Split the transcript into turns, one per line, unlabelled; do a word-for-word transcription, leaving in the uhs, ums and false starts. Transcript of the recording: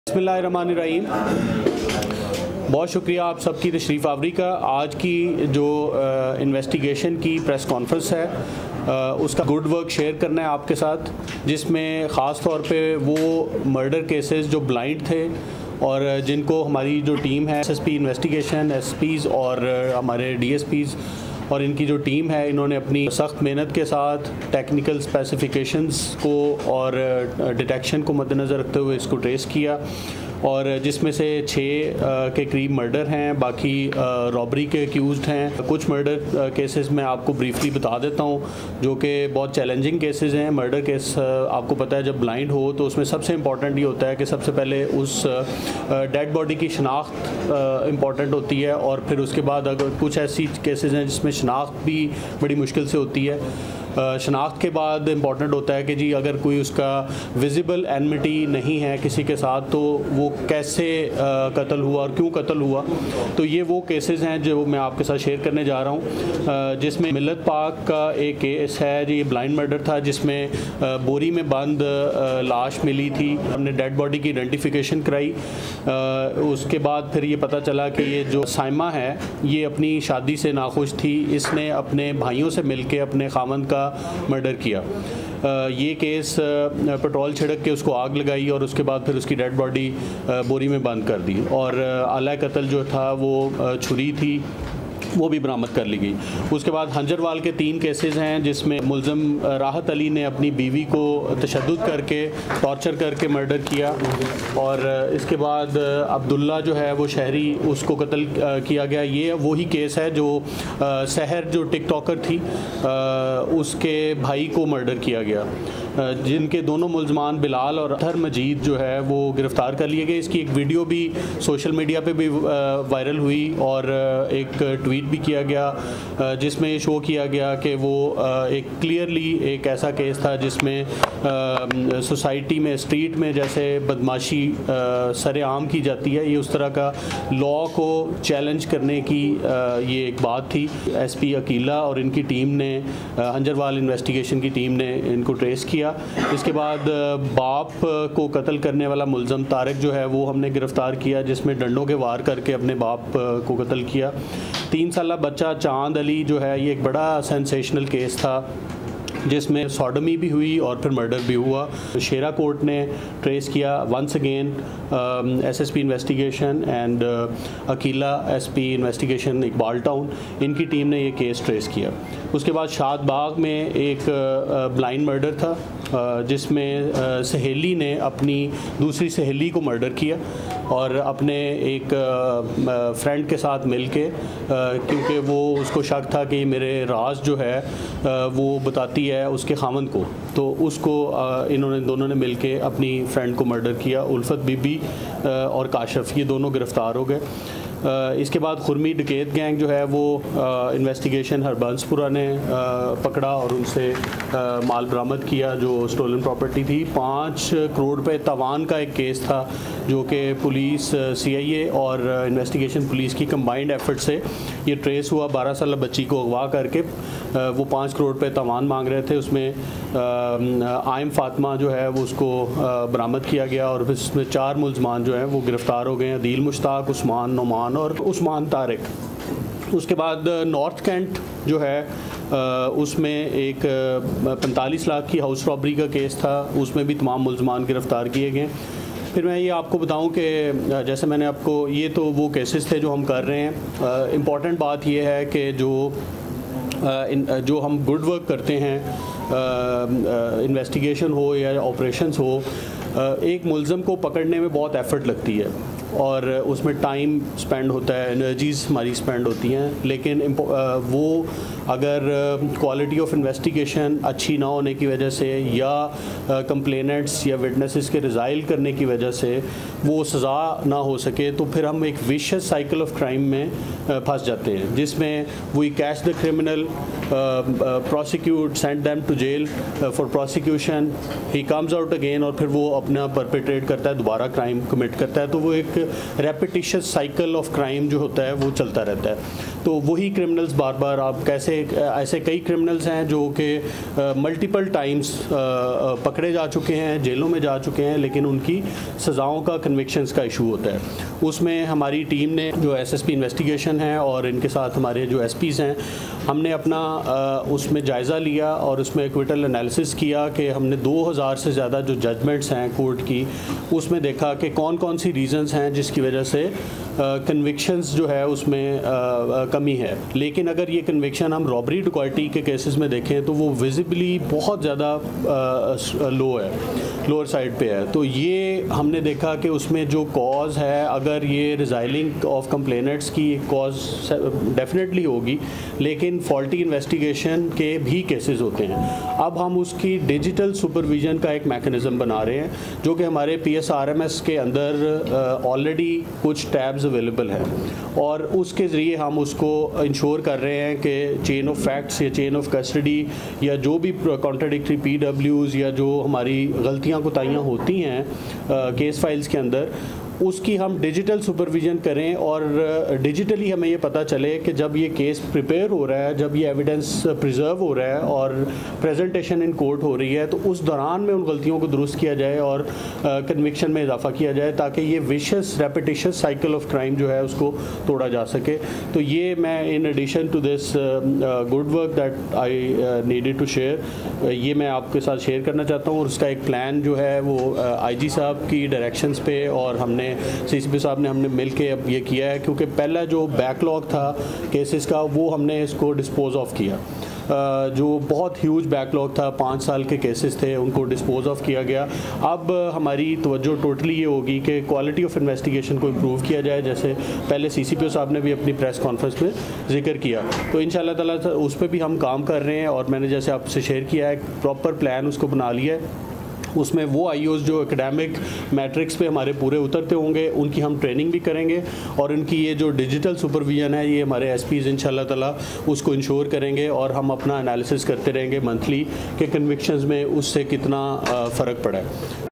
बिस्मिल्लाहिर्रहमानिर्रहीम। बहुत शुक्रिया आप सबकी तशरीफ़ आवरी का। आज की जो इन्वेस्टिगेशन की प्रेस कॉन्फ्रेंस है आ, उसका गुड वर्क शेयर करना है आपके साथ, जिसमें ख़ास तौर पे वो मर्डर केसेस जो ब्लाइंड थे और जिनको हमारी जो टीम है एसएसपी इन्वेस्टिगेशन, एसपीज़ और हमारे डीएसपीज़ और इनकी जो टीम है, इन्होंने अपनी सख्त मेहनत के साथ टेक्निकल स्पेसिफिकेशंस को और डिटेक्शन को मद्देनज़र रखते हुए इसको ट्रेस किया, और जिसमें से छः के करीब मर्डर हैं, बाकी रॉबरी के अक्यूज़ड हैं। कुछ मर्डर केसेस मैं आपको ब्रीफली बता देता हूँ जो कि बहुत चैलेंजिंग केसेस हैं। मर्डर केस आपको पता है जब ब्लाइंड हो तो उसमें सबसे इम्पॉर्टेंट ये होता है कि सबसे पहले उस डेड बॉडी की शनाख्त इम्पॉर्टेंट होती है, और फिर उसके बाद अगर कुछ ऐसी केसेस हैं जिसमें शनाख्त भी बड़ी मुश्किल से होती है। शनाख्त के बाद इम्पॉर्टेंट होता है कि जी अगर कोई उसका विजिबल एनमिटी नहीं है किसी के साथ तो वो कैसे कत्ल हुआ और क्यों कत्ल हुआ। तो ये वो केसेस हैं जो मैं आपके साथ शेयर करने जा रहा हूँ, जिसमें मिल्लत पाक का एक केस है जी, ये ब्लाइंड मर्डर था जिसमें बोरी में बंद लाश मिली थी। हमने डेड बॉडी की आइडेंटिफिकेशन कराई। उसके बाद फिर ये पता चला कि ये जो साइमा है ये अपनी शादी से नाखुश थी, इसने अपने भाइयों से मिलके अपने खामन का मर्डर किया। ये केस पेट्रोल छिड़क के उसको आग लगाई और उसके बाद फिर उसकी डेड बॉडी बोरी में बंद कर दी, और आला कत्ल जो था वो छुरी थी वो भी बरामद कर ली गई। उसके बाद हंजरवाल के तीन केसेस हैं जिसमें मुल्ज़िम राहत अली ने अपनी बीवी को तशद्दुद करके टॉर्चर करके मर्डर किया, और इसके बाद अब्दुल्ला जो है वो शहरी, उसको कत्ल किया गया। ये वही केस है जो सहर जो टिकटॉकर थी उसके भाई को मर्डर किया गया, जिनके दोनों मुल्ज़मान बिलाल और अतहर मजीद जो है वो गिरफ़्तार कर लिए गए। इसकी एक वीडियो भी सोशल मीडिया पे भी वायरल हुई और एक ट्वीट भी किया गया जिसमें शो किया गया कि वो एक क्लियरली एक ऐसा केस था जिसमें सोसाइटी में, स्ट्रीट में जैसे बदमाशी सरेआम की जाती है, ये उस तरह का लॉ को चैलेंज करने की ये एक बात थी। एसपी अकीला और इनकी टीम ने, हंजरवाल इन्वेस्टिगेशन की टीम ने इनको ट्रेस किया। इसके बाद बाप को कत्ल करने वाला मुल्ज़म तारिक जो है वो हमने गिरफ़्तार किया, जिसमें डंडों के वार करके अपने बाप को कत्ल किया। तीन साल बच्चा चांद अली जो है ये एक बड़ा सेंसेशनल केस था जिसमें सॉडमी भी हुई और फिर मर्डर भी हुआ। शेरा कोर्ट ने ट्रेस किया once again SSP investigation and Akila SP investigation Iqbal town, इनकी टीम ने ये केस ट्रेस किया। उसके बाद शादबाग में एक ब्लाइंड मर्डर था जिसमें सहेली ने अपनी दूसरी सहेली को मर्डर किया और अपने एक फ्रेंड के साथ मिलके, क्योंकि वो उसको शक था कि मेरे राज जो है वो बताती है उसके खामन को, तो उसको इन्होंने दोनों ने मिलके अपनी फ्रेंड को मर्डर किया। उल्फत बीबी और काशफ ये दोनों गिरफ़्तार हो गए। इसके बाद खुरमी डकैत गैंग जो है वो इन्वेस्टिगेशन हरबंसपुरा ने आ, पकड़ा और उनसे आ, माल बरामद किया जो स्टोलन प्रॉपर्टी थी। पाँच करोड़ रुपए तावान का एक केस था जो कि पुलिस, सीआईए और इन्वेस्टिगेशन पुलिस की कंबाइंड एफर्ट से ये ट्रेस हुआ। बारह साल बच्ची को अगवा करके आ, वो पाँच करोड़ रुपए तावान मांग रहे थे। उसमें आयम फातिमा जो है वो उसको बरामद किया गया, और फिर उसमें चार मुल्ज़मान जो हैं वो गिरफ़्तार हो गए हैं, अदील मुश्ताक, उस्मान नोमान और उस्मान तारिक। उसके बाद नॉर्थ कैंट जो है उसमें एक पैंतालीस लाख की हाउस रॉबरी का केस था, उसमें भी तमाम मुल्ज़मान गिरफ़्तार किए गए। फिर मैं ये आपको बताऊं कि जैसे मैंने आपको, ये तो वो केसेस थे जो हम कर रहे हैं। इम्पॉर्टेंट बात ये है कि जो इन, जो हम गुड वर्क करते हैं, इन्वेस्टिगेशन हो या ऑपरेशंस हो, एक मुल्ज़म को पकड़ने में बहुत एफ़र्ट लगती है और उसमें टाइम स्पेंड होता है, एनर्जीज़ हमारी स्पेंड होती हैं, लेकिन वो अगर क्वालिटी ऑफ इन्वेस्टिगेशन अच्छी ना होने की वजह से या कंप्लेनेंट्स या विटनेसेस के रिज़ाइल करने की वजह से वो सज़ा ना हो सके, तो फिर हम एक विशियस साइकिल ऑफ क्राइम में फंस जाते हैं, जिसमें we catch the criminal, prosecute, send them to jail for prosecution, he comes out again, और फिर वो अपना परपेट्रेट करता है, दोबारा क्राइम कमिट करता है, तो वो एक रेपिटिशियस साइकिल ऑफ क्राइम जो होता है वो चलता रहता है। तो वही क्रिमिनल्स बार बार, आप कैसे, ऐसे कई क्रिमिनल्स हैं जो कि मल्टीपल टाइम्स पकड़े जा चुके हैं, जेलों में जा चुके हैं, लेकिन उनकी सज़ाओं का कन्विक्शंस का इशू होता है। उसमें हमारी टीम ने जो एसएसपी इन्वेस्टिगेशन है और इनके साथ हमारे जो एसपीज़ हैं, हमने अपना उसमें जायज़ा लिया और उसमें एक्विटल एनालिसिस किया कि हमने दो हज़ार से ज़्यादा जो जजमेंट्स हैं कोर्ट की, उसमें देखा कि कौन कौन सी रीज़न्स हैं जिसकी वजह से कन्विक्शंस जो है उसमें आ, आ, कमी है। लेकिन अगर ये कन्विक्शन हम रॉबरी डिकॉइटी के केसेस में देखें तो वो विजिबली बहुत ज़्यादा लो है, लोअर साइड पे है। तो ये हमने देखा कि उसमें जो कॉज है, अगर ये रिजाइलिंग ऑफ कंप्लेनेंट्स की कॉज डेफिनेटली होगी, लेकिन फॉल्टी इन्वेस्टिगेशन के भी केसेस होते हैं। अब हम उसकी डिजिटल सुपरविजन का एक मैकेनिज़्म बना रहे हैं, जो कि हमारे P S R M S के अंदर ऑलरेडी कुछ टैब्स अवेलेबल हैं, और उसके ज़रिए हम उसको इंश्योर कर रहे हैं कि चेन ऑफ फैक्ट्स या चेन ऑफ कस्टडी या जो भी कॉन्ट्राडिक्टरी पी डब्ल्यूज़ या जो हमारी गलतियाँ कोताहियाँ होती हैं केस फाइल्स के अंदर, उसकी हम डिजिटल सुपरविज़न करें और डिजिटली हमें ये पता चले कि जब ये केस प्रिपेयर हो रहा है, जब ये एविडेंस प्रिजर्व हो रहा है और प्रेजेंटेशन इन कोर्ट हो रही है, तो उस दौरान में उन गलतियों को दुरुस्त किया जाए और कन्विक्शन में इजाफा किया जाए, ताकि ये vicious repetitious cycle of crime जो है उसको तोड़ा जा सके। तो ये मैं in addition to this good work that I needed to share, ये मैं आपके साथ शेयर करना चाहता हूँ। और उसका एक प्लान जो है वो आई जी साहब की डायरेक्शंस पे और हमने सीसीपी साहब ने हमने मिल के अब ये किया है, क्योंकि पहला जो बैकलॉग था केसेस का वो हमने इसको डिस्पोज ऑफ किया। जो बहुत ह्यूज बैकलॉग था, पाँच साल के केसेस थे, उनको डिस्पोज ऑफ किया गया। अब हमारी तवज्जो टोटली ये होगी कि क्वालिटी ऑफ इन्वेस्टिगेशन को इम्प्रूव किया जाए, जैसे पहले सीसीपीओ साहब ने भी अपनी प्रेस कॉन्फ्रेंस में जिक्र किया। तो इंशाल्लाह ताला उस पर भी हम काम कर रहे हैं, और मैंने जैसे आपसे शेयर किया है प्रॉपर प्लान उसको बना लिया है। उसमें वो आईओज़ जो एकेडमिक मैट्रिक्स पे हमारे पूरे उतरते होंगे, उनकी हम ट्रेनिंग भी करेंगे, और उनकी ये जो डिजिटल सुपरविजन है ये हमारे एसपीज़ इंशाल्लाह ताला उसको इंश्योर करेंगे, और हम अपना एनालिसिस करते रहेंगे मंथली कि कन्विक्शंस में उससे कितना फ़र्क पड़ा है।